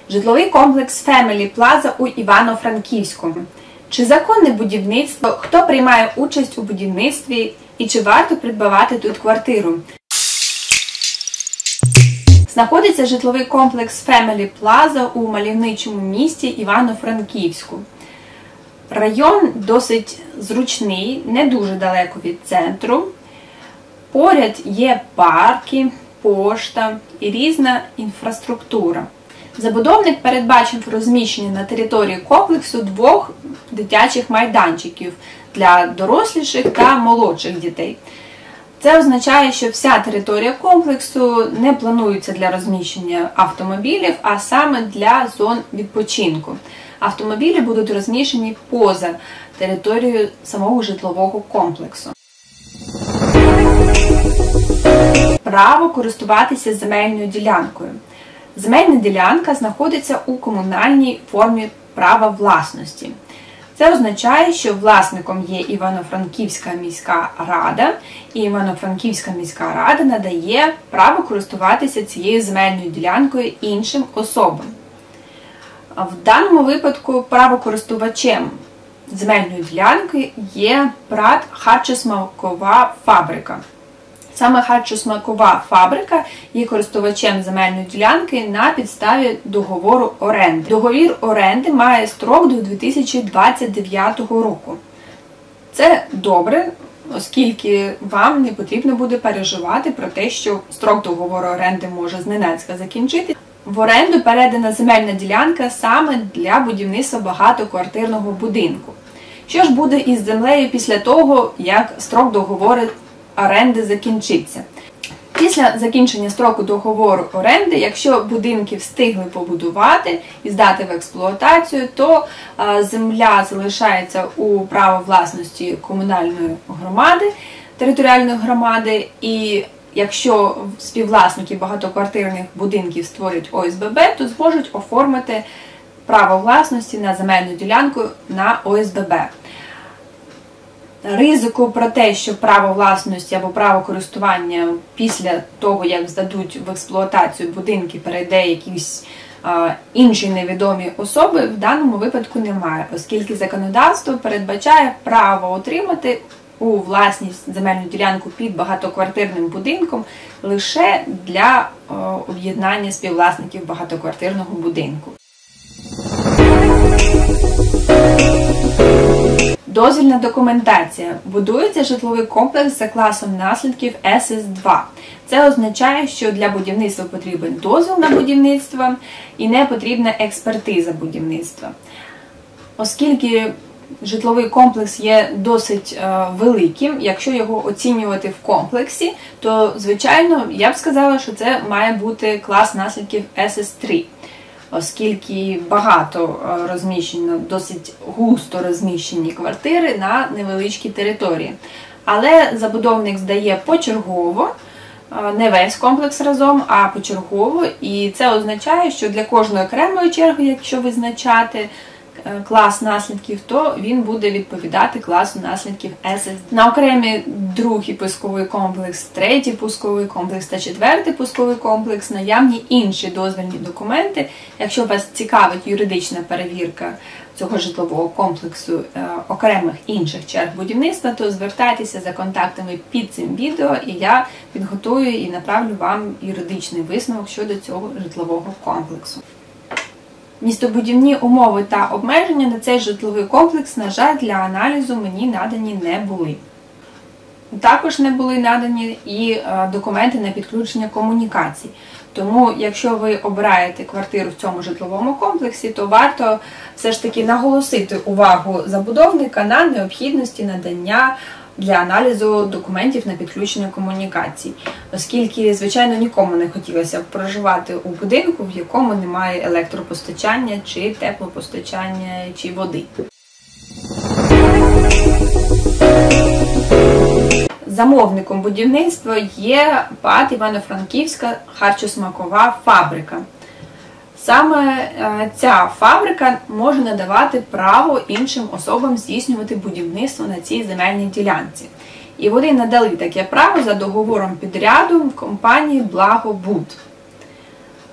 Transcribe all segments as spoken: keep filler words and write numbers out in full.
Житловий комплекс Family Plaza у Івано-Франківському. Чи законне будівництво, хто приймає участь у будівництві і чи варто придбавати тут квартиру? Знаходиться житловий комплекс Family Plaza у мальовничому місті Івано-Франківську. Район досить зручний, не дуже далеко від центру. Поряд є парки, пошта і різна інфраструктура. Забудовник передбачив розміщення на території комплексу двох дитячих майданчиків для доросліших та молодших дітей. Це означає, що вся територія комплексу не планується для розміщення автомобілів, а саме для зон відпочинку. Автомобілі будуть розміщені поза територією самого житлового комплексу. Право користуватися земельною ділянкою. Земельна ділянка знаходиться у комунальній формі права власності. Це означає, що власником є Івано-Франківська міська рада, і Івано-Франківська міська рада надає право користуватися цією земельною ділянкою іншим особам. В даному випадку правокористувачем земельної ділянки є ПрАТ «Харчосмакова фабрика». Саме харчосмакова фабрика є користувачем земельної ділянки на підставі договору оренди. Договір оренди має строк до дві тисячі двадцять дев'ятого року. Це добре, оскільки вам не потрібно буде переживати про те, що строк договору оренди може зненацька закінчити. В оренду передана земельна ділянка саме для будівництва багатоквартирного будинку. Що ж буде із землею після того, як строк договору оренди закінчиться? Після закінчення строку договору оренди, якщо будинки встигли побудувати і здати в експлуатацію, то земля залишається у право власності комунальної громади, територіальної громади, і якщо співвласники багатоквартирних будинків створять О С Б Б, то зможуть оформити право власності на земельну ділянку на О С Б Б. Ризику про те, що право власності або право користування після того, як здадуть в експлуатацію будинки, перейде якісь а, інші невідомі особи, в даному випадку немає, оскільки законодавство передбачає право отримати у власність земельну ділянку під багатоквартирним будинком лише для об'єднання співвласників багатоквартирного будинку. Дозвільна документація. Будується житловий комплекс за класом наслідків С С два. Це означає, що для будівництва потрібен дозвіл на будівництво і не потрібна експертиза будівництва. Оскільки житловий комплекс є досить е, великим, якщо його оцінювати в комплексі, то, звичайно, я б сказала, що це має бути клас наслідків С С три. Оскільки багато розміщено, досить густо розміщені квартири на невеличкій території. Але забудовник здає почергово, не весь комплекс разом, а почергово. І це означає, що для кожної окремої черги, якщо визначати клас наслідків, то він буде відповідати класу наслідків С С два. На окремі другий пусковий комплекс, третій пусковий комплекс та четвертий пусковий комплекс наявні інші дозвільні документи. Якщо вас цікавить юридична перевірка цього житлового комплексу е, окремих інших черг будівництва, то звертайтеся за контактами під цим відео, і я підготую і направлю вам юридичний висновок щодо цього житлового комплексу. Містобудівні умови та обмеження на цей житловий комплекс, на жаль, для аналізу мені надані не були. Також не були надані і документи на підключення комунікацій. Тому, якщо ви обираєте квартиру в цьому житловому комплексі, то варто все ж таки наголосити увагу забудовника на необхідності надання для аналізу документів на підключення комунікацій. Оскільки, звичайно, нікому не хотілося б проживати у будинку, в якому немає електропостачання, чи теплопостачання, чи води. Замовником будівництва є ПАТ Івано-Франківська харчосмакова фабрика. Саме ця фабрика може надавати право іншим особам здійснювати будівництво на цій земельній ділянці. І вони надали таке право за договором підряду в компанії «Благобуд».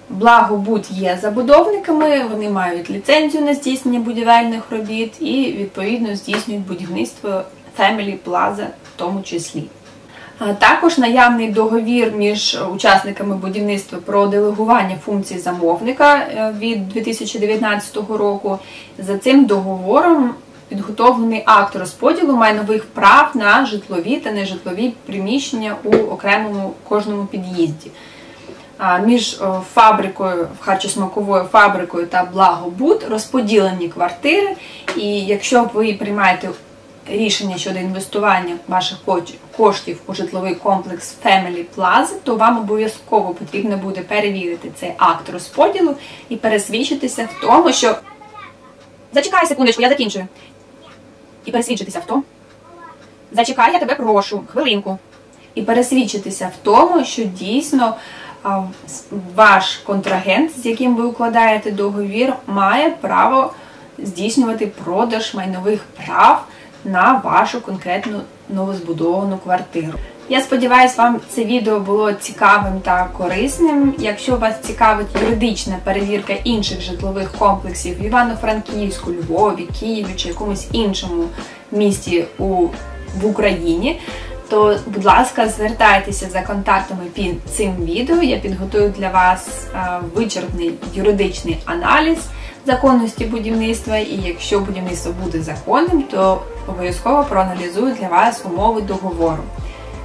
Благобуд є забудовниками, вони мають ліцензію на здійснення будівельних робіт і, відповідно, здійснюють будівництво Family Plaza в тому числі. Також наявний договір між учасниками будівництва про делегування функцій замовника від дві тисячі дев'ятнадцятого року. За цим договором підготовлений акт розподілу майнових прав на житлові та нежитлові приміщення у окремому кожному під'їзді. Між фабрикою, харчосмаковою фабрикою та Благобуд розподілені квартири, і якщо ви приймаєте рішення щодо інвестування ваших коштів у житловий комплекс Family Plaza, то вам обов'язково потрібно буде перевірити цей акт розподілу і пересвідчитися в тому, що... Зачекай секундочку, я закінчую. І пересвідчитися в тому... Зачекай, я тебе прошу, хвилинку. І пересвідчитися в тому, що дійсно ваш контрагент, з яким ви укладаєте договір, має право здійснювати продаж майнових прав на вашу конкретну новозбудовану квартиру. Я сподіваюся, вам це відео було цікавим та корисним. Якщо вас цікавить юридична перевірка інших житлових комплексів в Івано-Франківську, Львові, Києві чи якомусь іншому місті у, в Україні, то, будь ласка, звертайтеся за контактами під цим відео. Я підготую для вас вичерпний юридичний аналіз законності будівництва, і якщо будівництво буде законним, то обов'язково проаналізую для вас умови договору.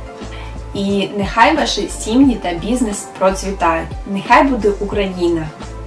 І нехай ваші сім'ї та бізнес процвітають. Нехай буде Україна!